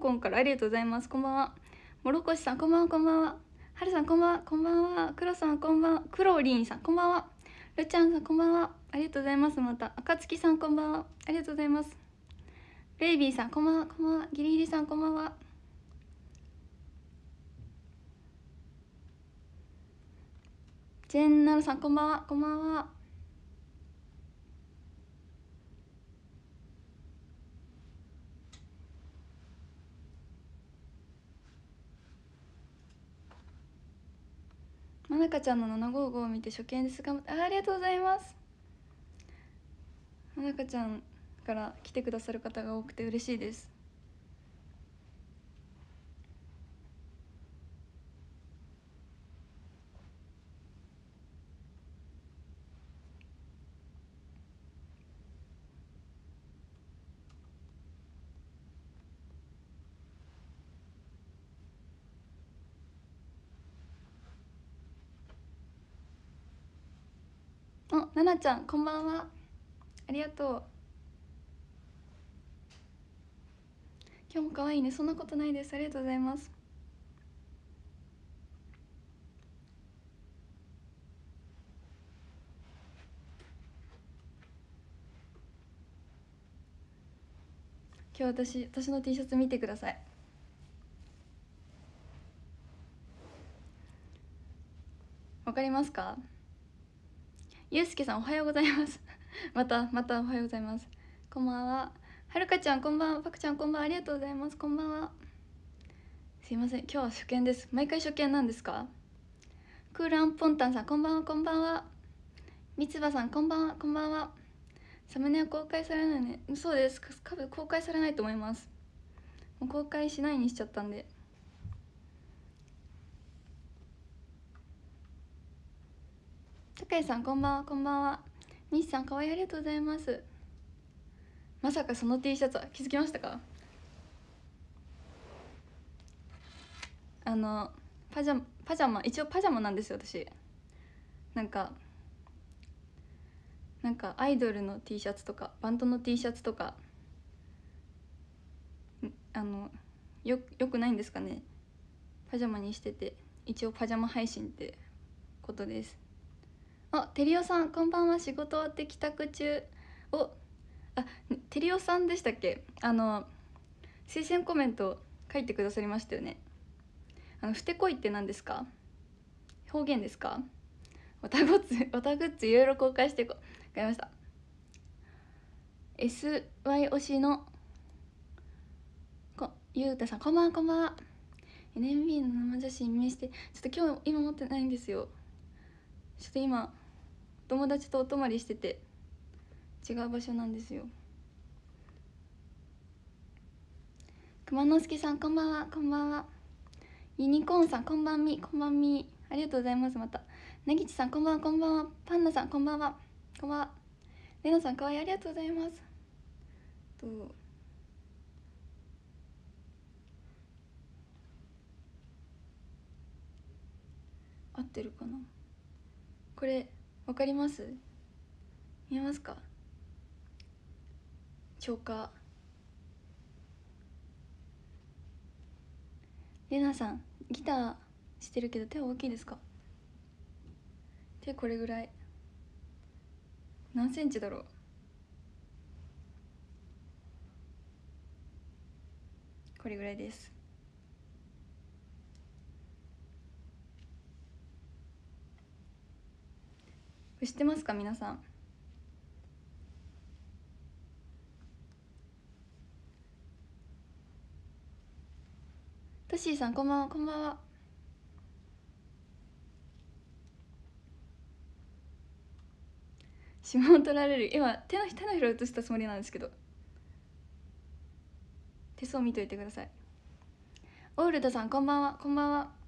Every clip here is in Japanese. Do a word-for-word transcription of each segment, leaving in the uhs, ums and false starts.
コンからありがとうございます。こんばんは。もろこしさんこんばんは。こんばんは。はるさんこんばんは。こんばんは。くろさんこんばんは。くろりんさんこんばんは。るちゃんさんこんばんは。ありがとうございます。またあかつきさんこんばんは。ありがとうございます。ベイビーさんこんばんは。こんばんは。ギリギリさんこんばんは。ジェンナルさんこんばんは。こんばんは。まなかちゃんのななごーごーを見て初見ですが、あありがとうございます。まなかちゃんから来てくださる方が多くて嬉しいです。あ、ななちゃんこんばんは。ありがとう。今日も可愛いね。そんなことないです。ありがとうございます。今日私私の T シャツ見てください。わかりますか？ゆうすけさんおはようございますまたまたおはようございます。こんばんは。はるかちゃんこんばんは。ぱくちゃんこんばんは。ありがとうございます。こんばんは。すいません、今日は初見です。毎回初見なんですか？クーランポンタンさんこんばんは。こんばんは。みつばさんこんばんは。こんばんは。サムネは公開されないね。そうです。多分公開されないと思います。もう公開しないにしちゃったんで。高井さんこんばんは。こんばんは。みしさんかわいい、ありがとうございます。まさかその T シャツは気づきましたか？あのパジャマパジャマ一応パジャマなんですよ私。なんかなんかアイドルの T シャツとかバンドの T シャツとかあのよよくないんですかね。パジャマにしてて一応パジャマ配信ってことです。あ、テリオさんこんばんは。仕事終わって帰宅中。おあ、テリオさんでしたっけ？あの推薦コメント書いてくださりましたよね。あのふてこいって何ですか？方言ですか？オタグッズオタグッズいろいろ公開していこう。わかりました。 エスワイ 推しのこゆうたさんこんばんは。こんばんは。 エヌエムビー の生写真見せて。ちょっと今日今持ってないんですよ。ちょっと今友達とお泊まりしてて違う場所なんですよ。熊之助さんこんばんは。こんばんは。ユニコーンさんこんばんみ。こんばんみ。ありがとうございます。またなぎちさんこんばんは。こんばんは。パンダさんこんばんは。こんばんは。レナさんかわいい、ありがとうございます。と合ってるかな。これわかります？見えますか？チョーカー。レナさんギターしてるけど手は大きいですか？手これぐらい。何センチだろう。これぐらいです。知ってますか皆さん？トッシーさんこんばんは。こんばんは。指紋取られる。今手の手のひら写したつもりなんですけど手相見といてください。オールドさんこんばんは。こんばんは。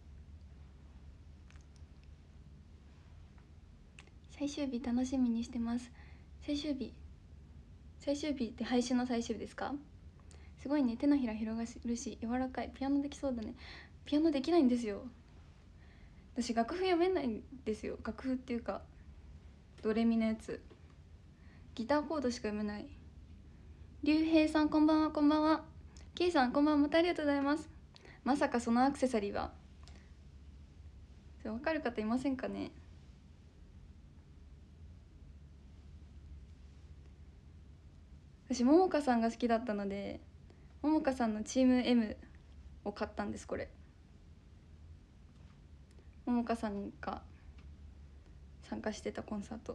最終日楽しみにしてます。最終日最終日って配信の最終日ですか？すごいね。手のひら広がるし柔らかい。ピアノできそうだね。ピアノできないんですよ私。楽譜読めないんですよ。楽譜っていうかドレミのやつ。ギターコードしか読めない。りゅうへいさんこんばんは。こんばんは。 ケイさんこんばんは、またありがとうございます。まさかそのアクセサリーは分かる方いませんかね。私ももかさんが好きだったので、ももかさんのチーム エム を買ったんです。これももかさんが参加してたコンサート。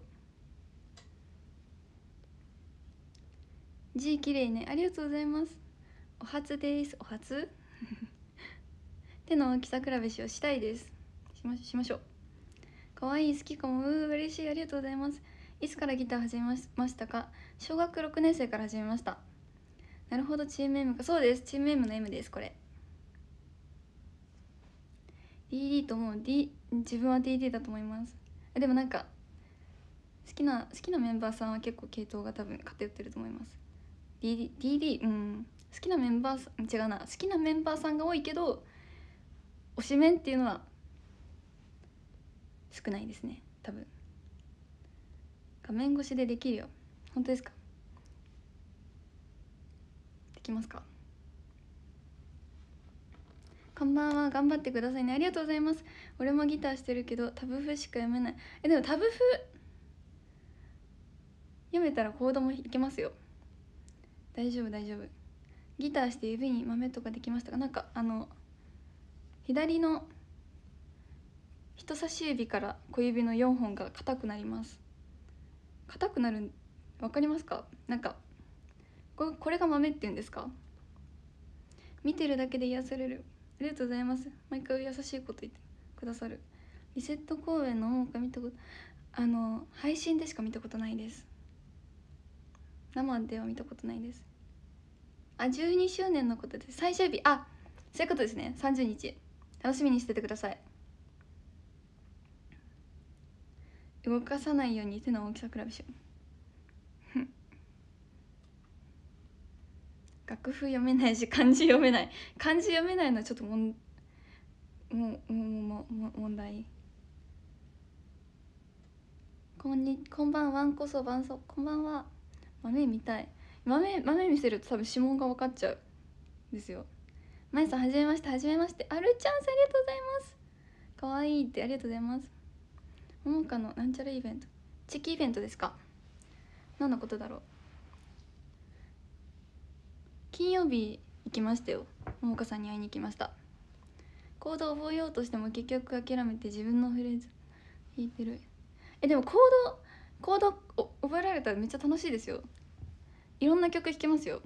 G 綺麗ね、ありがとうございます。お初です。お初手の大きさ比べしをしたいです。しましましょう。かわいい、好きかも。うー嬉しい、ありがとうございます。いつからギター始めましたか。小学ろくねん生から始めました。なるほど、チーム M か。そうです、チーム M の M です。これ ディーディー と思う。 D 自分は ディーディー だと思います。でもなんか好きな好きなメンバーさんは結構系統が多分偏ってると思います。 ディーディー, ディーディー うん好きなメンバーさん違うな好きなメンバーさんが多いけど推しメンっていうのは少ないですね。多分画面越しでできるよ。本当ですか。できますか。こんばんは、頑張ってくださいね。ありがとうございます。俺もギターしてるけどタブ譜しか読めない。えでもタブ譜読めたらコードもいけますよ。大丈夫大丈夫。ギターして指に豆とかできましたか。なんかあの左の人差し指から小指のよんほんが硬くなります。硬くなる、わかりますか。なんかこれこれが豆っていうんですか。見てるだけで癒される。ありがとうございます。毎回優しいこと言ってくださる。リセット公演の音楽見たこと、あの配信でしか見たことないです。生では見たことないです。あ、じゅうにしゅうねんのことです。最終日、あ、そういうことですね。さんじゅうにち楽しみにしててください。動かさないように手の大きさ比べしよう楽譜読めないし漢字読めない。漢字読めないのはちょっともんもうもうも問題。こんにこんばんはんこそばんそ。こんばんは。豆見たい。豆豆見せると多分指紋が分かっちゃうですよ。まゆさんはじめまして。はじめまして。あるちゃんさんありがとうございます。かわいいってありがとうございます。ももかのなんちゃらイベント、地域イベントですか。何のことだろう。金曜日行きましたよ。ももかさんに会いに行きました。コードを覚えようとしても結局諦めて自分のフレーズ弾いてる。えでもコードコード覚えられたらめっちゃ楽しいですよ。いろんな曲弾けますよ。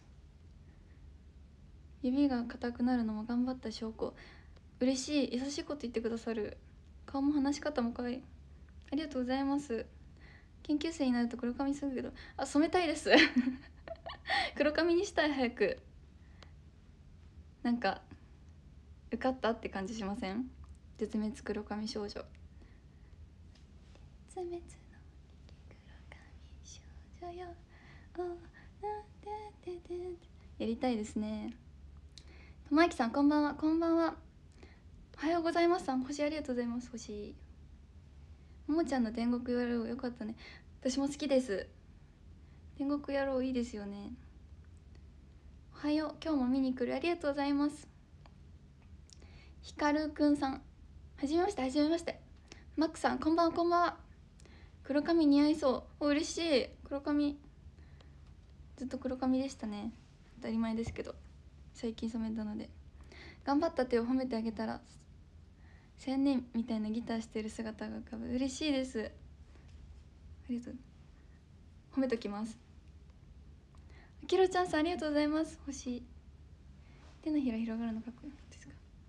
指が硬くなるのも頑張った証拠。嬉しい、優しいこと言ってくださる。顔も話し方も可愛い。ありがとうございます。研究生になると黒髪するけど、あ、染めたいです黒髪にしたい。早く。なんか受かったって感じしません。絶滅黒髪少女。絶滅の黒髪少女よ、おなんてててやりたいですね。ともあきさんこんばんは。こんばんは。おはようございますさん、星ありがとうございます。星ももちゃんの天国野郎よかったね。私も好きです。天国野郎いいですよね。おはよう、今日も見に来る、ありがとうございます。ひかるくんさんはじめまして。はじめまして。マックさんこんばんは。こんばんは。黒髪似合いそう。お嬉しい。黒髪ずっと黒髪でしたね。当たり前ですけど最近染めたので。頑張った手を褒めてあげたら青年みたいなギターしてる姿が浮かぶ。嬉しいです。ありがとう。褒めときます。あきろちゃんさんありがとうございます。星手のひら広がるのかっこいいですか。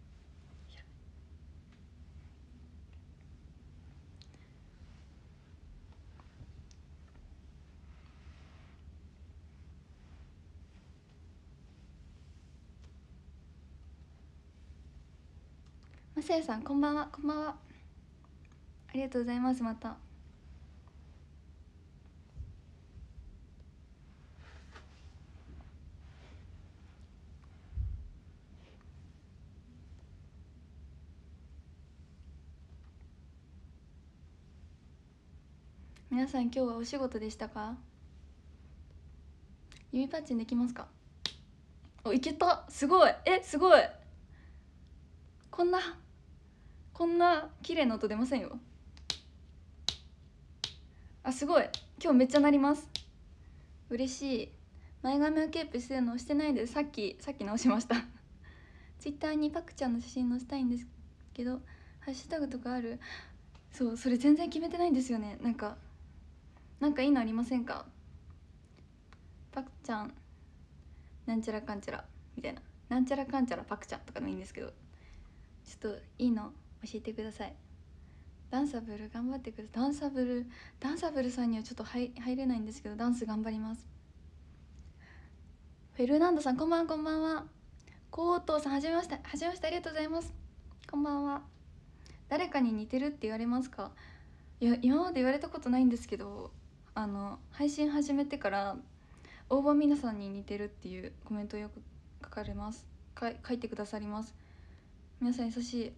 まさやさんこんばんは。こんばんは。ありがとうございます。また皆さん今日はお仕事でしたか。指パッチンできますか。 お、いけた、すごい、え、すごい。こんなこんな綺麗な音出ませんよ。あ、すごい、今日めっちゃ鳴ります。嬉しい。前髪をケープしてるのしてないです。さっきさっき直しましたツイッターにパクちゃんの写真載せたいんですけど、ハッシュタグとかある？そう、それ全然決めてないんですよね。なんかなんかいいのありませんか？パクちゃんなんちゃらかんちゃらみたいな、なんちゃらかんちゃらパクちゃんとかでもいいんですけど、ちょっといいの教えてください。ダンサブル頑張ってください。ダンサブルダンサブルさんにはちょっと入入れないんですけど、ダンス頑張ります。フェルナンドさん、こんばんは。こんばんは。コートーさん、はじめまして。はじめまして、ありがとうございます。こんばんは。誰かに似てるって言われますか？いや、今まで言われたことないんですけど、あの配信始めてから大場皆さんに似てるっていうコメントをよく書かれますか書いてくださります。皆さん優しい。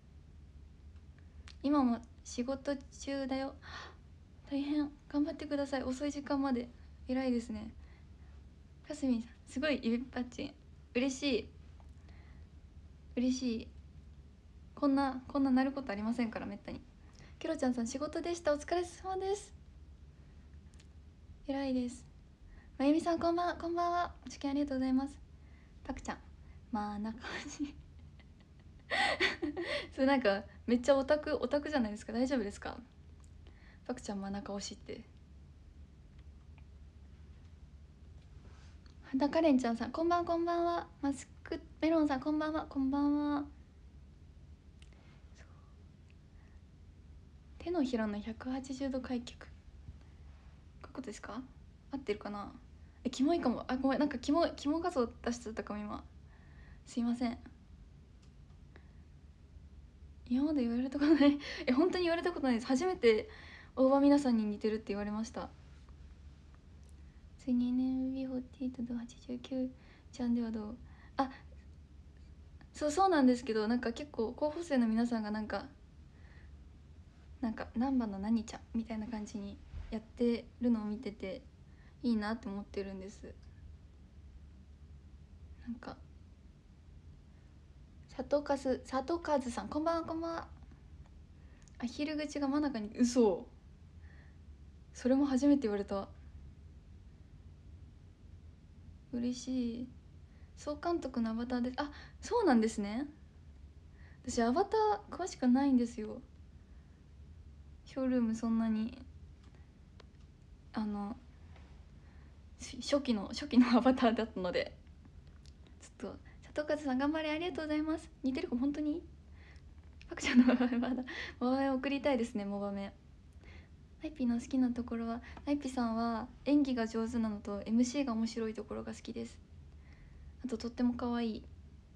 今も仕事中だよ。大変頑張ってください。遅い時間まで偉いですね。かすみんさん、すごい指パッチン嬉しい。嬉しい。こんなこんななることありませんから、めったに。ケロちゃんさん、仕事でした、お疲れ様です。偉いです。まゆみさん、こんばんは。こんばんは。受験ありがとうございます。パクちゃん、まあな感じそれなんかめっちゃオタクオタクじゃないですか。大丈夫ですか？パクちゃん真ん中推しって。花カレンちゃんさん、こんばんは。こんばんは。マスクメロンさん、こんばんは。こんばんは。手のひらのひゃくはちじゅうど開脚、こういうことですか？合ってるかな？え、キモいかも。あ、ごめん、なんかキモキモ画像出しちゃったかも今。すいません。今まで言われたことないえ、本当に言われたことないです。初めて大場皆さんに似てるって言われました。次ね、ビーフォーティー とはちじゅうきゅうちゃんではどう？あ、そうそうなんですけど、なんか結構候補生の皆さんがなんかなんか何番の何ちゃんみたいな感じにやってるのを見てていいなって思ってるんです。なんか佐藤和佐藤和さん、こんばんは。こんばんは。アヒル口が真ん中に、嘘、それも初めて言われた。嬉しい。総監督のアバターです。あ、そうなんですね。私アバター詳しくないんですよ。ショールームそんなにあの初期の初期のアバターだったので、ちょっと佐藤和さん頑張れ、ありがとうございます。似てるか本当に？パクちゃんのモバメ送りたいですね。モバメ。ナイピの好きなところは、ナイピさんは演技が上手なのと エムシー が面白いところが好きです。あととっても可愛い。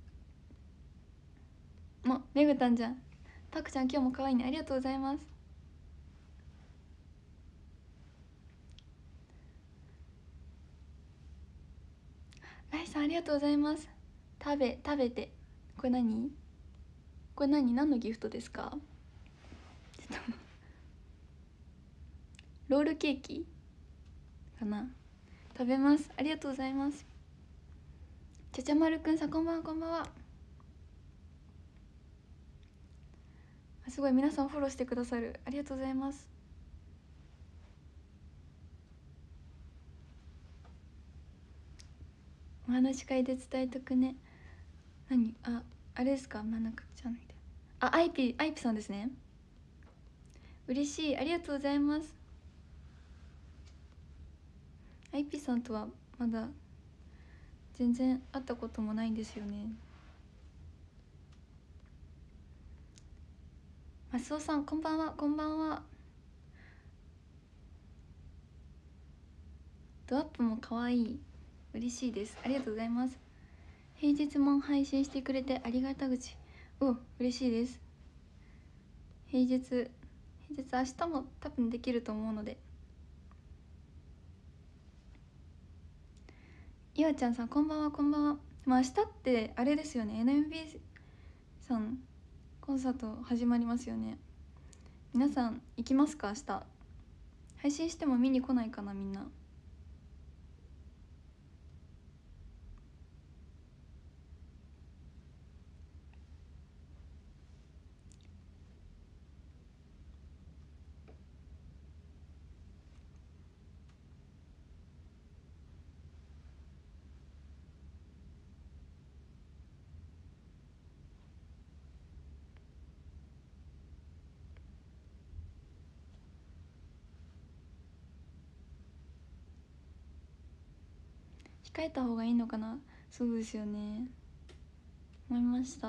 もめぐたんじゃん、パクちゃん今日も可愛いね、ありがとうございます。ライさんありがとうございます。食べ食べて、これ何これ何何のギフトですか？ちょっとロールケーキかな。食べます。ありがとうございます。ちゃちゃまるくんさん、こんばんは。こんばんは。すごい皆さんフォローしてくださる、ありがとうございます。お話し会で伝えとくね。何？あ、あれですか、真ん中ちゃんみたいな。あ、アイピアイピさんですね。嬉しい、ありがとうございます。アイピさんとはまだ全然会ったこともないんですよね。マスオさん、こんばんは。こんばんは。ドアップも可愛い、嬉しいです、ありがとうございます。平日も配信してくれてありがた口。お、嬉しいです。平日平日明日も多分できると思うので。いわちゃんさん、こんばんは。こんばんは。まあ明日ってあれですよね、 エヌエムビー さんコンサート始まりますよね。皆さん行きますか？明日配信しても見に来ないかな、みんな。 控えた方がいいのかな。そうですよね、思いました。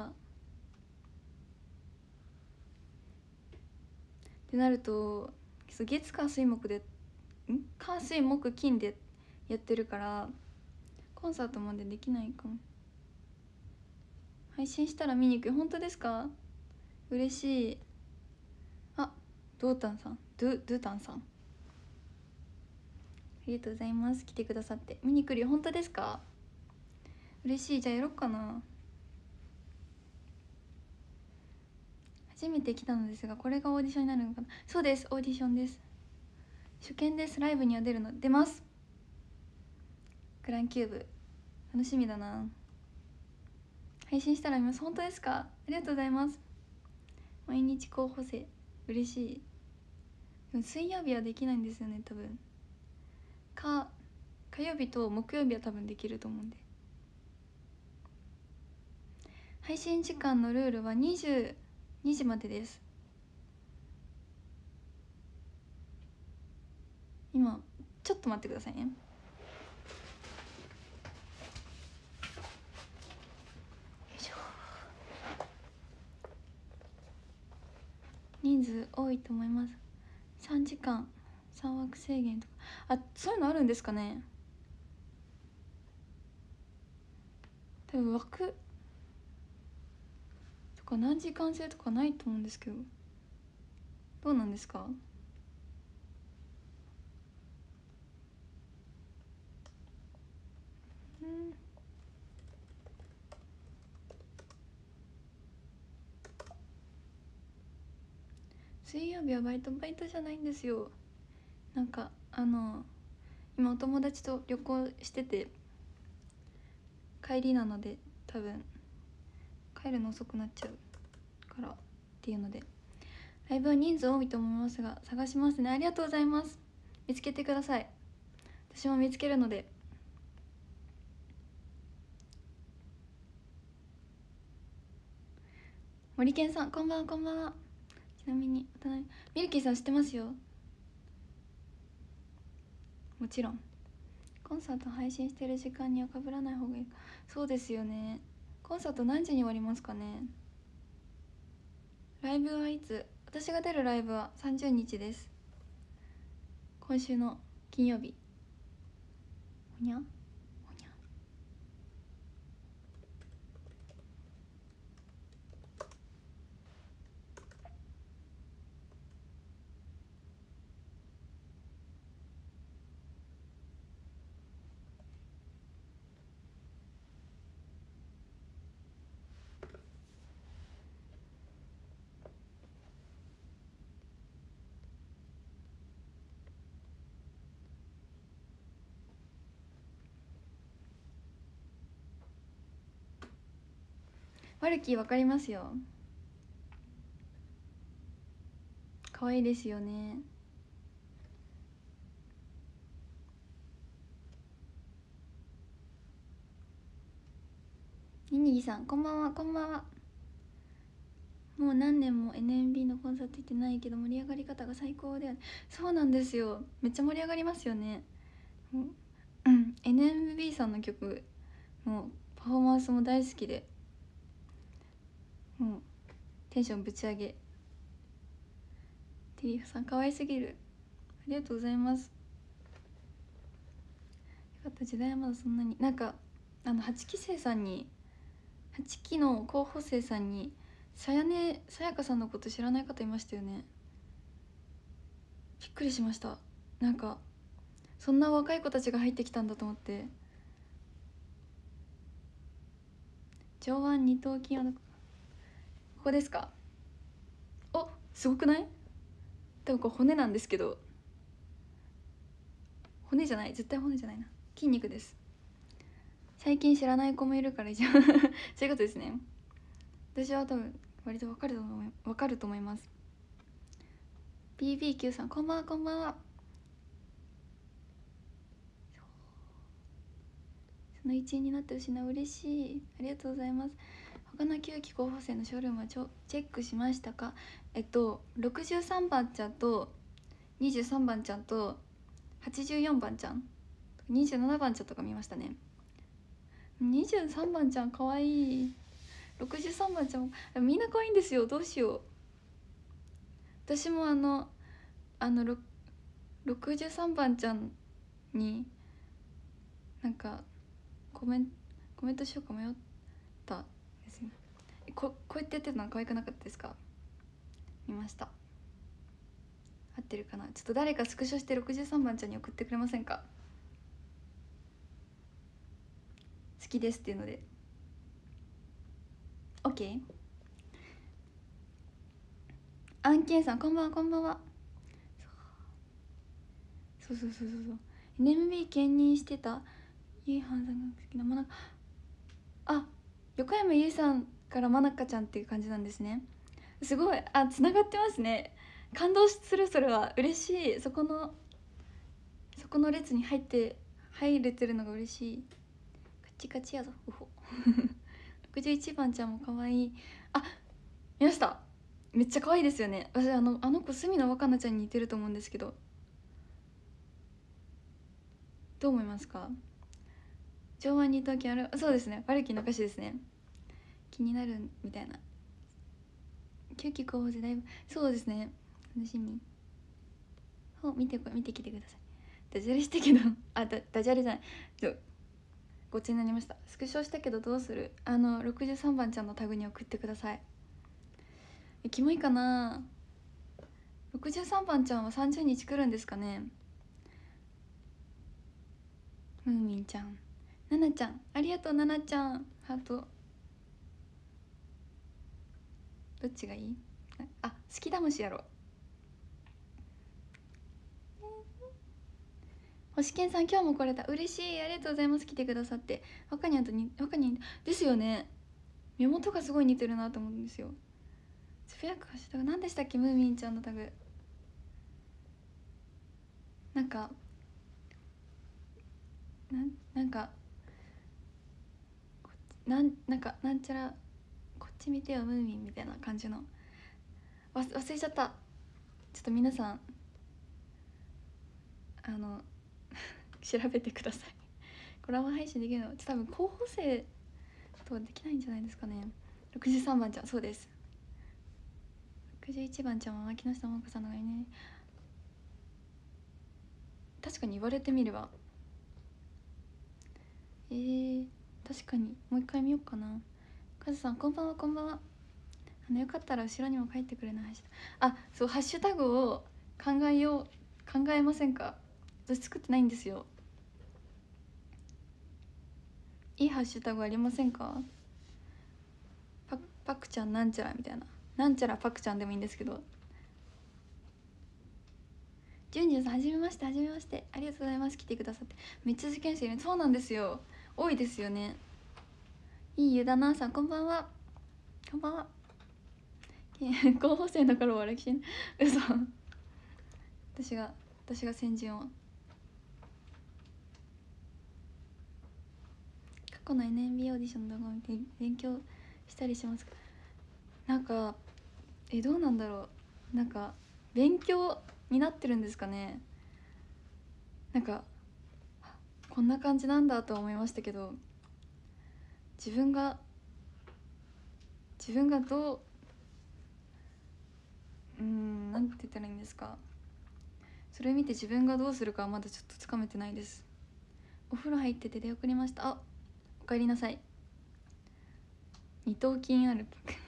ってなると月火水木でん火水木金でやってるからコンサートまでできないかも。配信したら見に行く。本当ですか？嬉しい。あ、ドータンさん、ドゥドゥタンさん、ありがとうございます。来てくださって見に来るよ。本当ですか？嬉しい。じゃあやろっかな。初めて来たのですが、これがオーディションになるのかな。そうです、オーディションです。初見です。ライブには出るの？出ます。クランキューブ楽しみだな。配信したら見ます。本当ですか？ありがとうございます。毎日候補生嬉しい。でも水曜日はできないんですよね多分。か火曜日と木曜日は多分できると思うんで。配信時間のルールはにじゅうにじまでです。今ちょっと待ってくださいね。人数多いと思います。さんじかんさんわく制限とか、あ、そういうのあるんですかね。多分枠とか何時間制とかないと思うんですけど、どうなんですか？うん、水曜日はバイトバイトじゃないんですよ。なんかあの今お友達と旅行してて帰りなので多分帰るの遅くなっちゃうからっていうので、ライブは人数多いと思いますが探しますね。ありがとうございます。見つけてください。私も見つけるので。森健さんこんばんは。こんばんは。ちなみにミルキーさん知ってますよ。もちろんコンサート配信してる時間にはかぶらない方がいい。そうですよね。コンサート何時に終わりますかね。ライブはいつ？私が出るライブはさんじゅうにちです。今週の金曜日。ほにゃほにゃ。ワルキーわかりますよ。可愛いですよね。ニニギさんこんばんは。こんばんは。もう何年も エヌエムビー のコンサート行ってないけど盛り上がり方が最高だよね。そうなんですよ、めっちゃ盛り上がりますよね。うん、 エヌエムビー さんの曲もパフォーマンスも大好きで、もうテンションぶち上げ。テリーさん可愛すぎる。ありがとうございます。よかった。時代はまだそんなになんかあのはちき生さんにはちきの候補生さんにさやねさやかさんのこと知らない方いましたよね。びっくりしました。なんかそんな若い子たちが入ってきたんだと思って。上腕二頭筋はここですか？お、すごくない？多分これ骨なんですけど、骨じゃない、絶対骨じゃないな、筋肉です。最近知らない子もいるからじゃそういうことですね。私は多分割と分かると思い分かると思います。 ビービーキュー さんこんばんは。こんばんは。その一員になってほしいのは嬉しい。ありがとうございます。他のきゅうき候補生のショールームはちょチェックしましたか？えっとろくじゅうさんばんちゃんとにじゅうさんばんちゃんとはちじゅうよんばんちゃんにじゅうななばんちゃんとか見ましたね。 にじゅうさんばんちゃんかわいい。ろくじゅうさんばんちゃんもみんな可愛いんですよ。どうしよう。私もあのあのろくじゅうさんばんちゃんになんかコメンコメントしようか迷ったですね。ここうやってやってるのは可愛くなかったですか？見ました。合ってるかな。ちょっと誰かスクショしてろくじゅうさんばんちゃんに送ってくれませんか？好きですっていうので OK。 案件さんこんばんは。こんばんは。そうそうそうそうそう エヌエムビー 兼任してたゆいはんさんが好きなまなあ横山ゆいさんからまなかちゃんっていう感じなんですね。すごい。あ、つながってますね。感動する。それは嬉しい。そこのそこの列に入って入れてるのが嬉しい。カチカチやぞ。うほろくじゅういちばんちゃんも可愛い。あ、見ました。めっちゃ可愛いですよね。私あのあの子隅野若菜ちゃんに似てると思うんですけど、どう思いますか？上腕二頭筋ある。そうですね、バルキーの歌詞ですね。気になるみたいな。キュキ候補生だいぶ。そうですね、楽しみ。ほ見てこ見てきてください。ダジャレしたけどあだダジャレじゃない、ちょごっちになりました。スクショしたけどどうする？あのろくじゅうさんばんちゃんのタグに送ってください。えキモいかな。ろくじゅうさんばんちゃんはさんじゅうにち来るんですかね。ムーミンちゃん、ななちゃんありがとう。ななちゃんハート。どっちがいい？あ、好きだ虫やろ。星健さん今日も来れた。嬉しい。ありがとうございます。来てくださって。若にゃんとに若にゃんですよね。目元がすごい似てるなと思うんですよ。つぶやくハッシュタグ何でしたっけ？ムーミンちゃんのタグなんかなんなんかなんなんかなんちゃらこっち見てよムーミンみたいな感じのわ忘れちゃった。ちょっと皆さんあの調べてください。コラボ配信できるの多分候補生とはできないんじゃないですかね。ろくじゅうさんばんちゃんそうです。ろくじゅういちばんちゃんは牧野下桃子さんのがいいね。確かに言われてみればえー、確かにもう一回見ようかな。カズさんこんばんは。こんばんは。あのよかったら後ろにも書いてくれない。あ、そうハッシュタグを考えよう考えませんか？私作ってないんですよ。いいハッシュタグありませんか？パパクちゃんなんちゃらみたいな、なんちゃらパクちゃんでもいいんですけど。じゅんじゅんさんはじめまして。はじめまして。ありがとうございます。来てくださってめっちゃ受験生いる。そうなんですよ、多いですよね。いい湯だなさんこんばんは。こんばんは。候補生だから笑きしん嘘。私が私が先陣を。過去の エヌエムビー オーディションの動画を見て勉強したりしますか？なんかえどうなんだろう。なんか勉強になってるんですかね。なんかこんな感じなんだとは思いましたけど、自分が自分がどううーんなんて言ったらいいんですか。それ見て自分がどうするかはまだちょっとつかめてないです。お風呂入ってて出遅れました。あ、おかえりなさい。二頭筋ある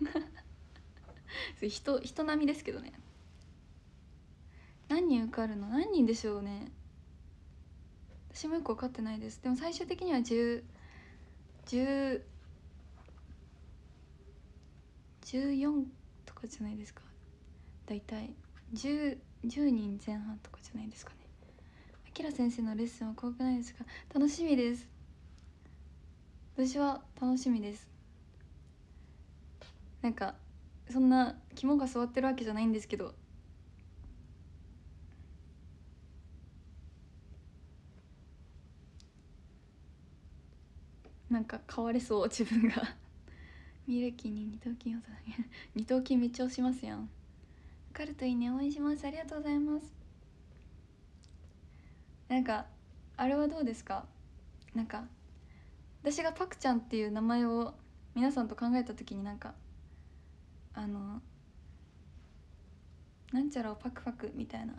人人並みですけどね。何人受かるの？何人でしょうね。私もよく分かってないです。でも最終的にはじゅう、じゅう、じゅうよんとかじゃないですか。だいたいじゅう、じゅうにんぜん半とかじゃないですかね。あきら先生のレッスンは怖くないですか？楽しみです。私は楽しみです。なんかそんな肝が据わってるわけじゃないんですけど、なんか変われそう自分がミルキーに二頭筋を二頭筋めっちゃ押しますやん。受かるといいね。応援します。ありがとうございます。なんかあれはどうですか？なんか私がパクちゃんっていう名前を皆さんと考えた時になんかあのなんちゃらをパクパクみたいな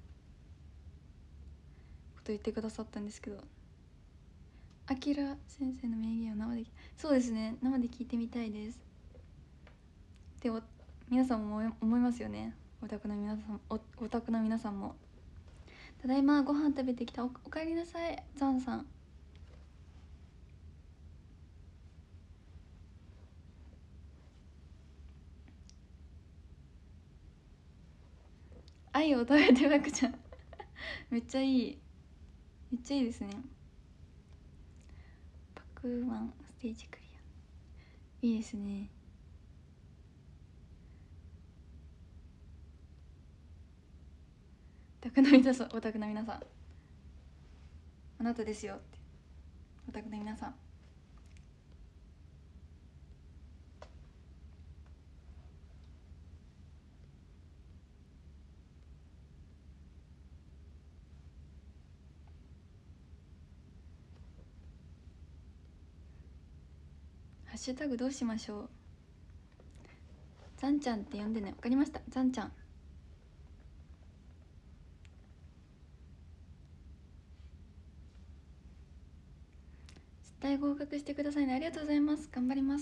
こと言ってくださったんですけど、あきら先生の名言を生で、そうですね、生で聞いてみたいです。でお皆さんも思いますよね。オタクの皆さん、おオタクの皆さんも。ただいまご飯食べてきた。 お, おかえりなさいザンさん。愛を食べてパクちゃんめっちゃいい、めっちゃいいですね。パクワンステージクリア、いいですね。オタクの皆さん、オタクの皆さん、あなたですよって。オタクの皆さん、ハッシュタグどうしましょう。ザンちゃんって呼んでね。わかりました、ザンちゃん。絶対合格してくださいね。ありがとうございます。頑張ります。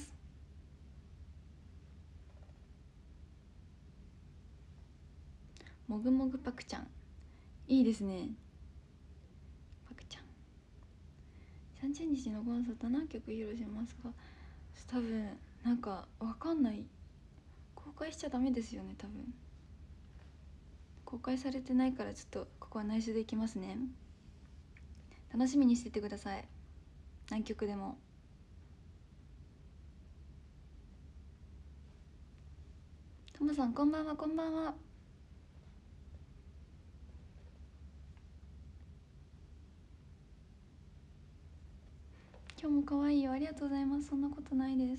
もぐもぐパクちゃん、いいですね。パクちゃん、さんじゅうにちのコンサート何曲披露しますか。多分なんかわかんない、公開しちゃダメですよね。多分公開されてないから、ちょっとここは内緒でいきますね。楽しみにしててください、何曲でも。ともさんこんばんは。こんばんは。今日も可愛いよ。ありがとうございます。そんなことないです。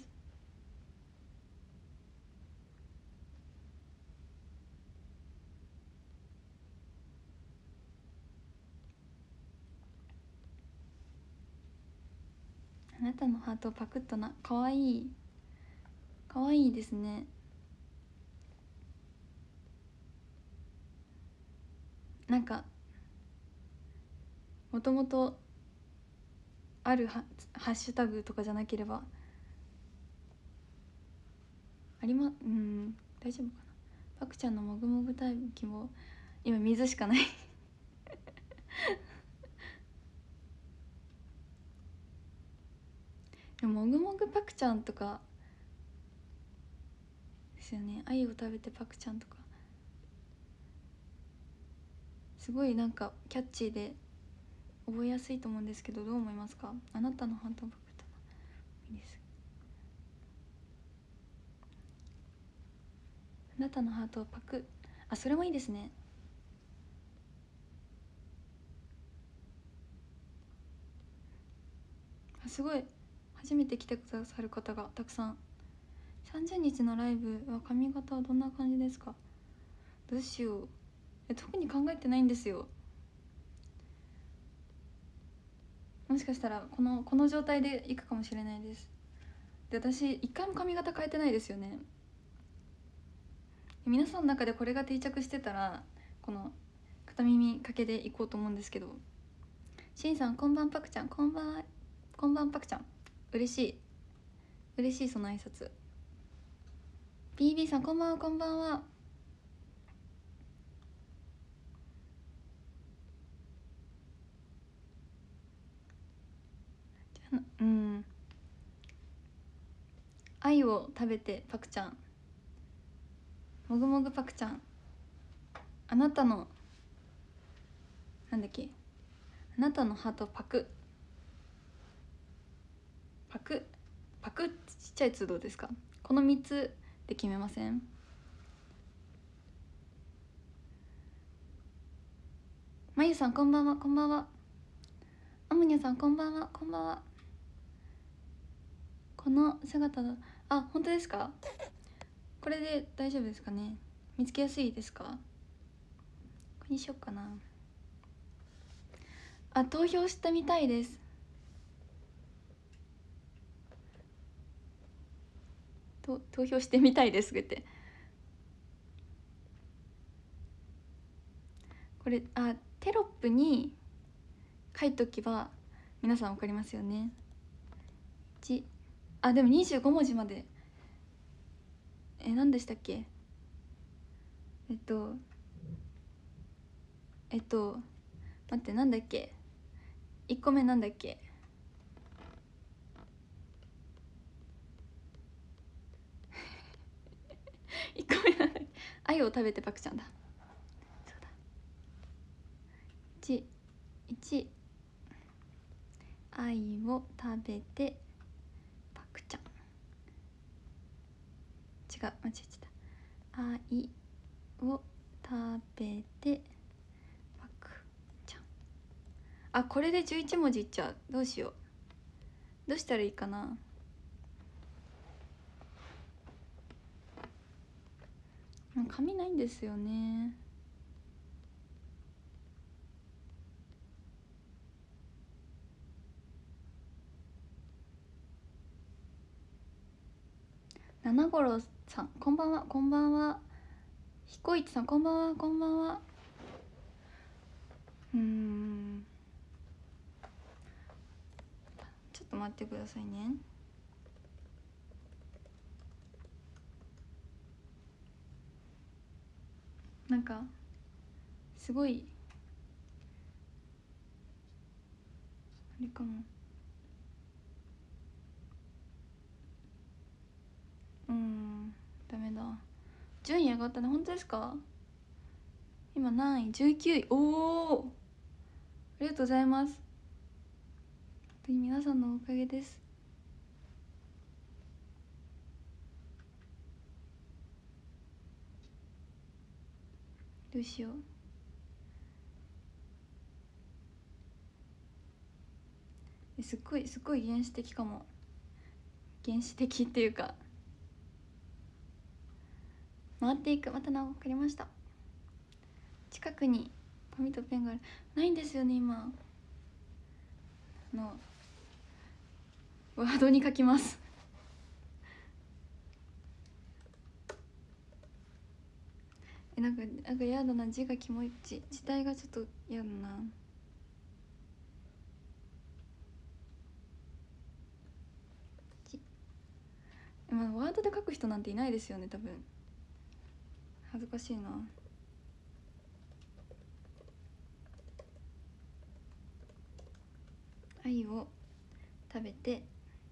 あなたのハートをパクッとな。可愛い、可愛いですね。なんかもともとあるハッシュタグとかじゃなければありま、うん大丈夫かな。パクちゃんのもぐもぐタイム希望、今水しかないでももぐもぐパクちゃんとかですよね。愛を食べてパクちゃんとかすごいなんかキャッチーで覚えやすいと思うんですけど、どう思いますか。あなたのハートをパクったいいです。あなたのハートをパク、あ、それもいいですね。あ、すごい初めて来てくださる方がたくさん。さんじゅうにちのライブは髪型はどんな感じですか。どうしよう、え特に考えてないんですよ。もしかしたらこのこの状態でいくかもしれないです。で私一回も髪型変えてないですよね。皆さんの中でこれが定着してたらこの片耳かけでいこうと思うんですけど。しんさんこんばんパクちゃん、こんばんこんばんパクちゃん、嬉しい嬉しいその挨拶。 ビービー さんこんばんは。こんばんは。うん、愛を食べてパクちゃん、もぐもぐパクちゃん、あなたのなんだっけ、あなたのハートパクパクパクってちっちゃい通どうですか。このみっつで決めません。まゆさんこんばんは。こんばんは。アムニャさんこんばんは。こんばんは。この姿だ。あ、本当ですか。これで大丈夫ですかね。見つけやすいですか。これにしよっかな。あ、投票してみたいです。 と投票してみたいですってこれあテロップに書いとけば皆さん分かりますよね。いちあでもにじゅうごもじまでえ何でしたっけえっとえっと待ってなんだっけいっこめなんだっけいっこめなんだっけ愛を食べてパクちゃんだそうだいちいち愛を食べてパクちゃん違う間違えちゃった愛を食べてパクちゃんあこれでじゅういちもじいっちゃうどうしようどうしたらいいかな紙ないんですよね七五郎さんこんばんはこんばんは彦一さんこんばんはこんばんはうんちょっと待ってくださいねなんかすごいあれかもうんダメだ順位上がったね本当ですか今何位じゅうきゅういおおありがとうございます本当に皆さんのおかげですどうしようえすっごいすっごい原始的かも原始的っていうか回っていくまたな分かりました近くに紙とペンがあるないんですよね今あのワードに書きますえなんかなんか嫌だな字がキモい字字体がちょっと嫌だなまあワードで書く人なんていないですよね多分恥ずかしいな愛を食べて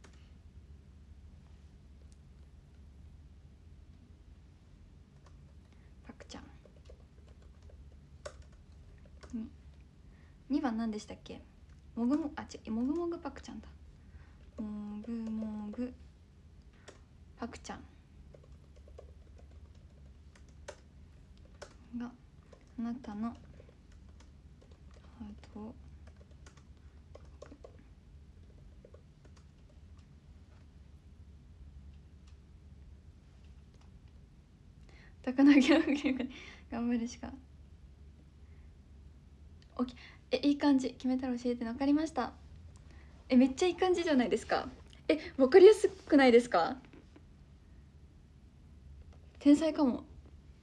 パクちゃんににばん何でしたっけもぐもあ違うもぐもぐパクちゃんだもぐもぐパクちゃんがあなたのハートを高菜ギャグ頑張るしかおきえいい感じ決めたら教えて分かりましたえめっちゃいい感じじゃないですかえ分かりやすくないですか天才かも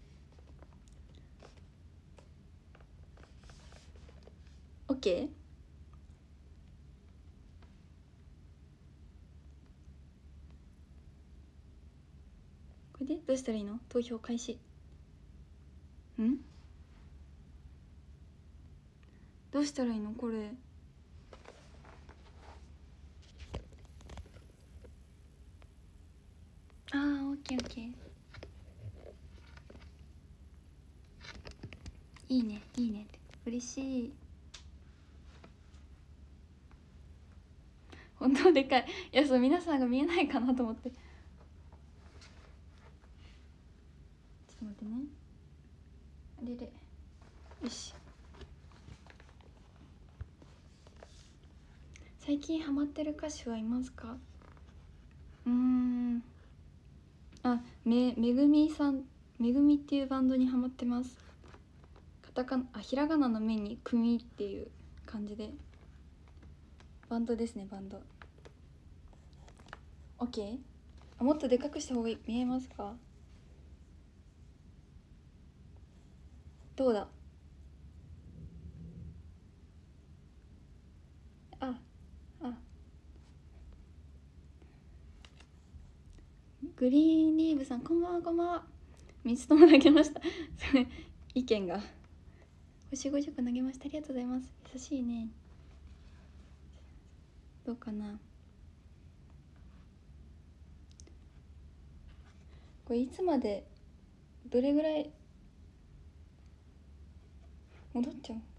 オッケーこれでどうしたらいいの投票開始んどうしたらいいのこれあーオッケーオッケーいいねいいねって嬉しい本当でかいいやそう皆さんが見えないかなと思ってちょっと待ってねあれれよし最近ハマってる歌手はいますかうーんあめめぐみさんめぐみっていうバンドにハマってますカタカナあひらがなの「め」に「くみ」っていう感じでバンドですねバンド OK あ、もっとでかくした方がいい見えますか？どうだ？ああ、グリーンリーブさんこんばんは。こんばんは。みっつとも投げました意見が星ごじゅっこ投げました。ありがとうございます。優しいね。どうかな。これいつまでどれぐらい戻っちゃう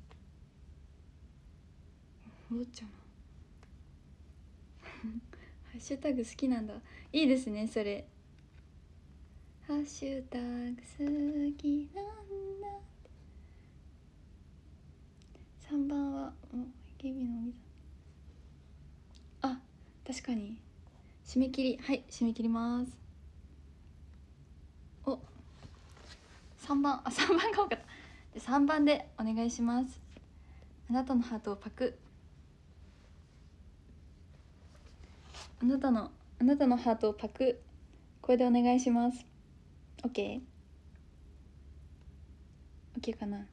戻っちゃうのハッシュタグ好きなんだ。いいですねそれ。ハッシュタグ好きなんだ。さんばんはもう エーケービー のみさん。あ、確かに締め切り。はい、締め切ります。お、さんばん、あ、さんばんが多かった。でさんばんでお願いします。あなたのハートをパク。あなたのあなたのハートをパク。これでお願いします。 OK？ OK かな。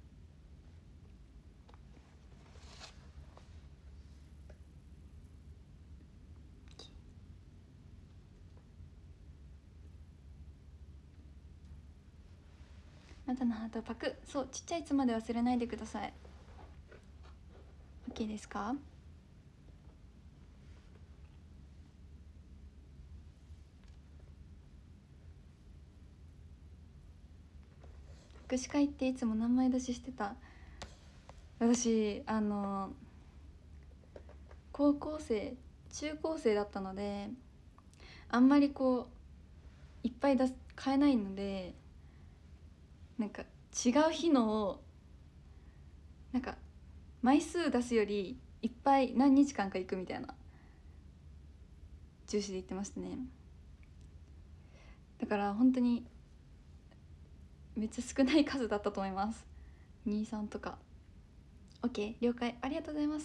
あなたのハートをパク。そう、ちっちゃい「つ」まで忘れないでください。 OK ですか？握手会っていつも何枚出ししてた？私あの高校生中高生だったのであんまりこういっぱい出す買えないので、なんか違う日のをなんか枚数出すよりいっぱい何日間か行くみたいな重視で言ってましたね。だから本当にめっちゃ少ない数だったと思います。にさんとか。 OK 了解、ありがとうございます。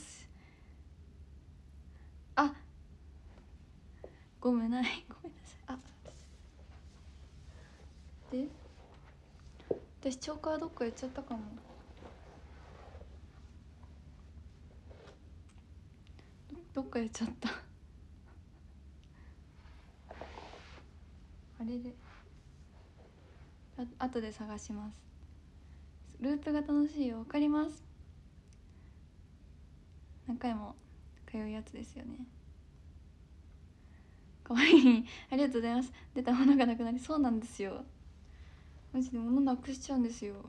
あ、ごめんないごめんなさい。あ、で私チョーカーどっかやっちゃったかも。どっかやっちゃったあれであ後で探します。ループが楽しいよ。わかります。何回も通うやつですよね。かわいいありがとうございます。出たものがなくなりそうなんですよ。マジで物なくしちゃうんですよ。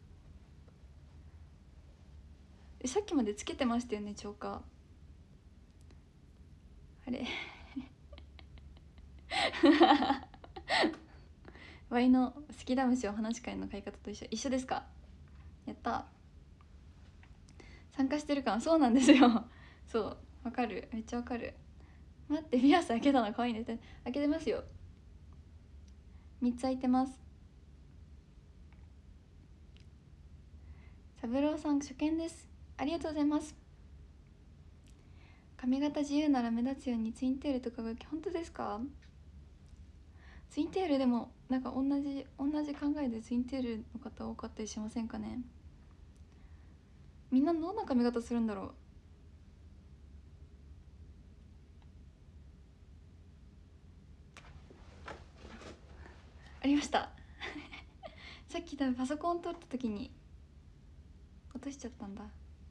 え、さっきまでつけてましたよね、チョーカー。あれワイの好きだ虫お話会の買い方と一緒一緒ですか？やった。参加してるかな。そうなんですよそうわかる、めっちゃわかる。待って、ピアス開けたのかわいいね。開けてますよ。みっつ開いてます。三郎さん初見です。ありがとうございます。髪型自由なら目立つようにツインテールとかが本当ですか？ツインテールでもなんか同じ同じ考えでツインテールの方多かったりしませんかね。みんなどんな髪型するんだろう。ありましたさっき多分パソコン撮った時に落としちゃったんだ。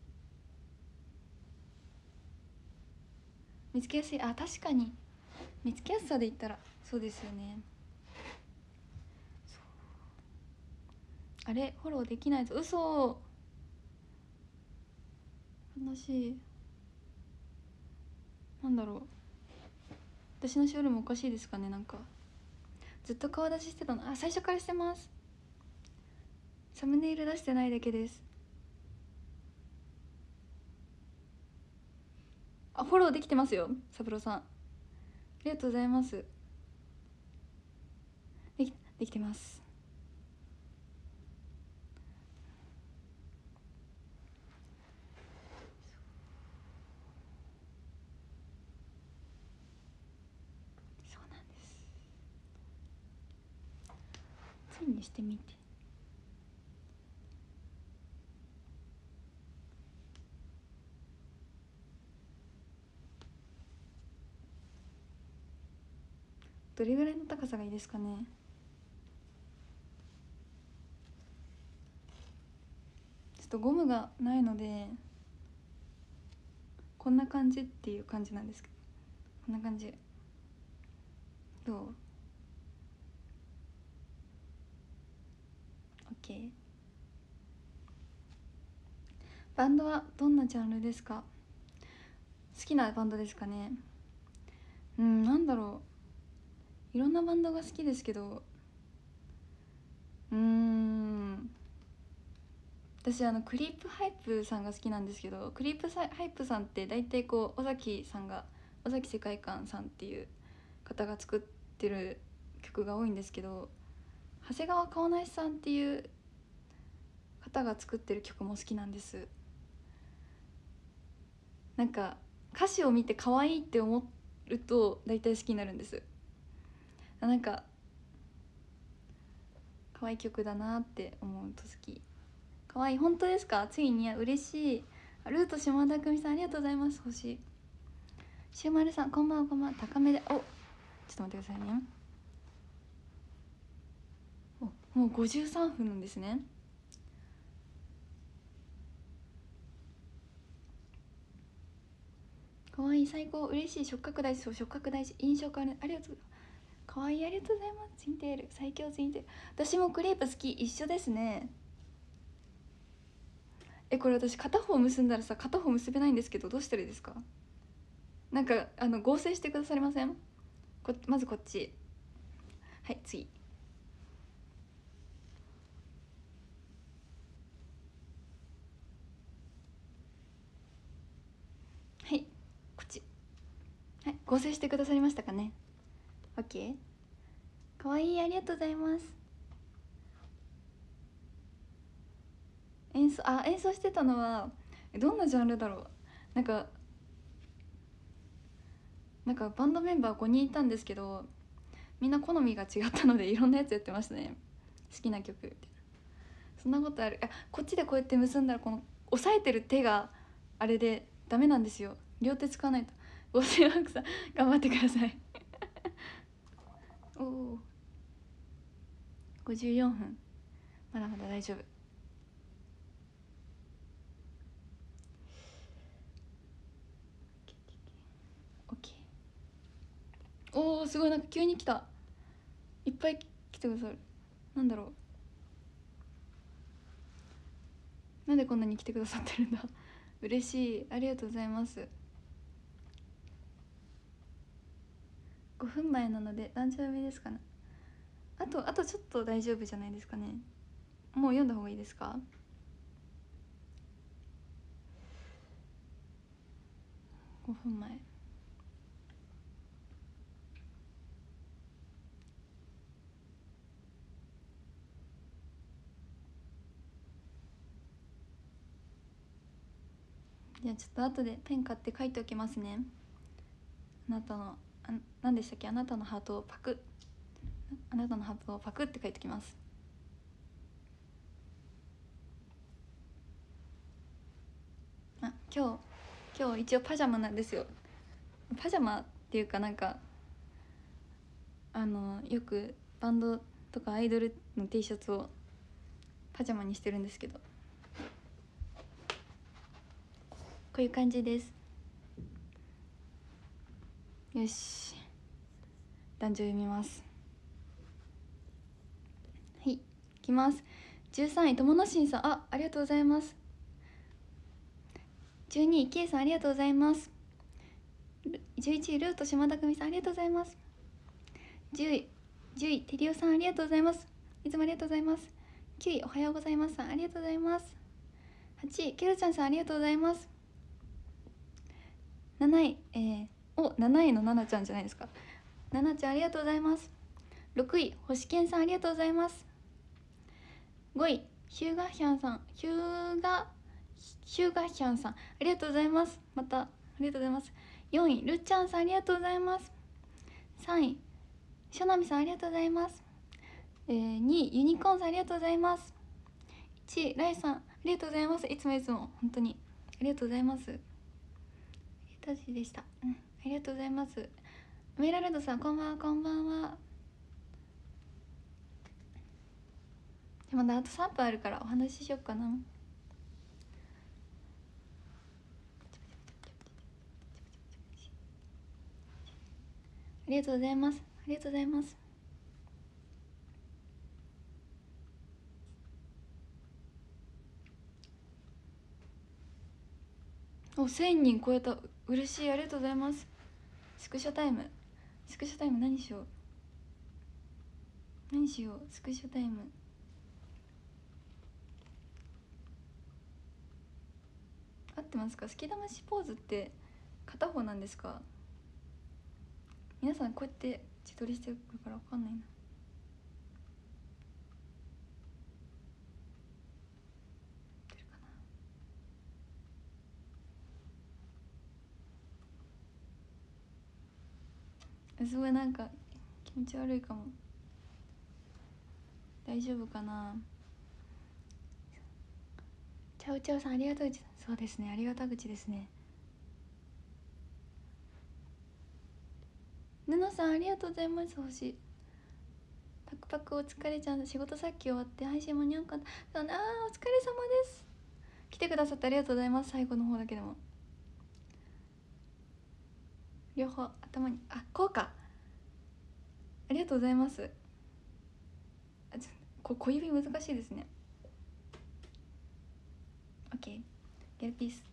見つけやすい。あ、確かに見つけやすさで言ったらそうですよね。あれフォローできないぞ。嘘。悲しい。なんだろう、私のショールームおかしいですかね。なんかずっと顔出ししてたの。あ、最初からしてます。サムネイル出してないだけです。あ、フォローできてますよ、サブロさん。ありがとうございます。できできてます。そうなんです。 ついにしてみて。どれぐらいの高さがいいですかね。ちょっとゴムがないのでこんな感じっていう感じなんですけど、こんな感じどう？ OK。 バンドはどんなジャンルですか？好きなバンドですかね。うん、なんだろう、いろんなバンドが好きですけど、うーん私あのクリープハイプさんが好きなんですけど、クリープハイプさんって大体こう尾崎さんが尾崎世界観さんっていう方が作ってる曲が多いんですけど、長谷川顔なしさんっていう方が作ってる曲も好きなんです。なんか歌詞を見て可愛いって思うと大体好きになるんです。なんか可愛い曲だなって思うと好き。可愛い。本当ですか？ついに。嬉しい。ルート島田久美さんありがとうございます。星シューマルさんこんばんは。こんばんは。高めで、おちょっと待ってくださいね。おもうごじゅうさんぷんなんですね。かわいい、最高、嬉しい。触覚大事。そう、触覚大事。印象変わる。ありがとう。かわいい、ありがとうございます。ツインテール最強。ツインテール、私もクレープ好き。一緒ですね。え、これ私片方結んだらさ片方結べないんですけど、どうしたらいいですか？なんかあの合成してくださりません？こまずこっち。はい、次。はい、こっち。はい、合成してくださりましたかね。 OK。 かわいい、ありがとうございます。演奏あ演奏してたのはどんなジャンルだろう。なんかなんかバンドメンバーごにんいたんですけど、みんな好みが違ったのでいろんなやつやってましたね。好きな曲みたいな。そんなことある？あ、こっちでこうやって結んだらこの押さえてる手があれでダメなんですよ。両手使わないと。合成ワークさん頑張ってくださいおおごじゅうよんぷん、まだまだ大丈夫。オッケー。おおすごい、なんか急に来た。いっぱい来てくださる。なんだろう、なんでこんなに来てくださってるんだ嬉しい、ありがとうございます。ごふんまえなので何時目ですかね。あとあとちょっと大丈夫じゃないですかね。もう読んだ方がいいですか？ごふんまえ。じゃあちょっと後でペン買って書いておきますね。あなたのあ何でしたっけ、あなたのハートをパク、あなたのハートをパクって書いておきます。あ、今日今日一応パジャマなんですよ。パジャマっていうかなんかあのよくバンドとかアイドルの T シャツをパジャマにしてるんですけど、こういう感じです。よし、男女読みます。はい、いきます。じゅうさんい友野新さん、あありがとうございます。じゅうにい K さんありがとうございます。じゅういちいルート島田久美さんありがとうございます。じゅういじゅういテリオさんありがとうございます。いつもありがとうございます。きゅういおはようございますさんありがとうございます。はちいケルちゃんさんありがとうございます。なない、えー、おなないのななちゃんじゃないですか。ななちゃんありがとうございます。ろくい星健さんありがとうございます。ごいヒューガヒャンさんヒューガヒューガヒャンさんありがとうございます。またありがとうございます。よんいるっちゃんさんありがとうございます。さんいしょなみさんありがとうございます。 えー、にいユニコーンさんありがとうございます。いちいライさんありがとうございます。いつもいつも本当にありがとうございます。タジでした、うん、ありがとうございます。メラルドさんこんばんはこんばんは。でもまだあとさんぷんあるからお話ししよっかな。ありがとうございます。ありがとうございます。お、せんにん超えた。嬉しい。ありがとうございます。スクショタイムスクショタイム何しよう何しようスクショタイム合ってますか？好き魂ポーズって片方なんですか？皆さんこうやって自撮りしてるから分かんないな。出るかな。すごいなんか気持ち悪いかも。大丈夫かな。チャウチャウさんありがた口。そうですね、ありがた口ですね。布さんありがとうございます。星パクパクお疲れちゃん。仕事さっき終わって配信間に合わんかった。あーお疲れ様です。来てくださってありがとうございます。最後の方だけでも両方頭に、あ、こうか。ありがとうございます。あ、ちょこ小指難しいですね。 OK ゲルピース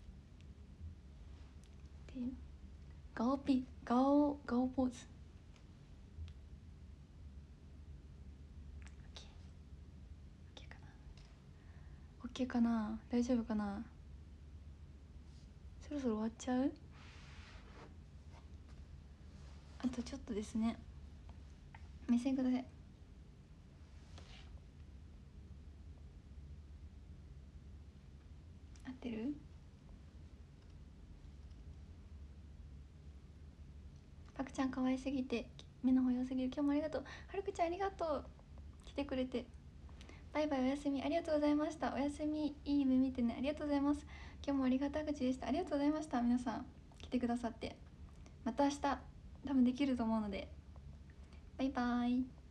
っていうガオピガオガオポーズ。 OK かな OK かな。大丈夫かな。そろそろ終わっちゃう。あとちょっとですね。目線ください。合ってる？パクちゃん可愛すぎて目の保養すぎる。今日もありがとう。はるくちゃんありがとう。来てくれてバイバイ。おやすみ。ありがとうございました。おやすみ。いい夢見てね。ありがとうございます。今日もありがた口でした。ありがとうございました。皆さん来てくださって。また明日多分できると思うのでバイバイ。